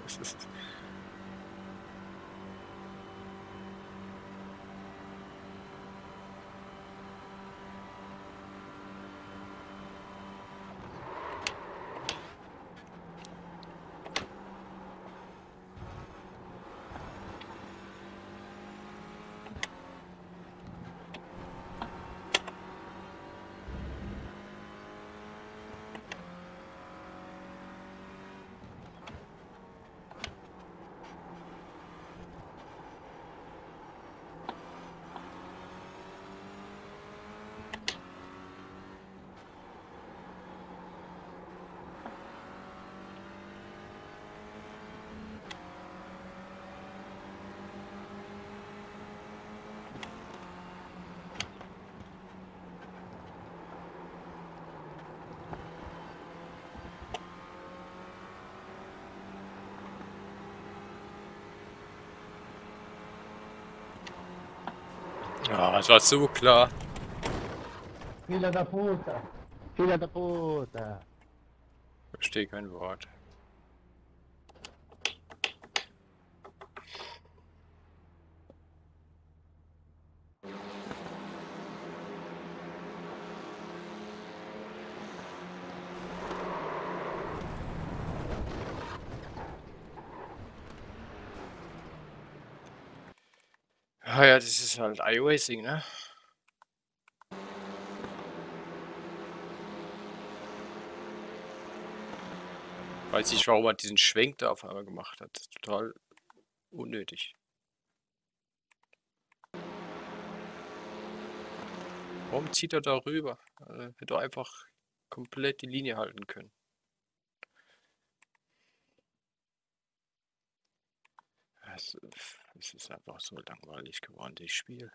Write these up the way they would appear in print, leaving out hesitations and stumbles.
Das ist ja, es war so klar. Fila da puta! Fila da puta! Verstehe kein Wort. Ah ja, das ist halt iRacing, ne? Weiß nicht, warum er diesen Schwenk da auf einmal gemacht hat. Das ist total unnötig. Warum zieht er da rüber? Hätte doch einfach komplett die Linie halten können. Es ist einfach so langweilig geworden, das Spiel.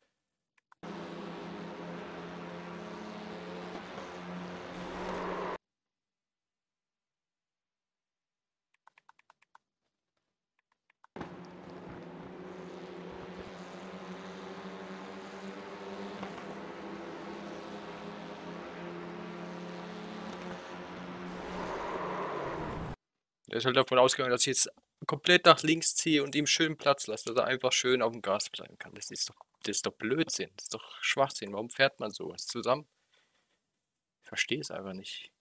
Er ist halt davon ausgegangen, dass ich jetzt komplett nach links ziehe und ihm schön Platz lasse, dass er einfach schön auf dem Gas bleiben kann. Das ist doch Blödsinn. Das ist doch Schwachsinn. Warum fährt man sowas zusammen? Ich verstehe es einfach nicht.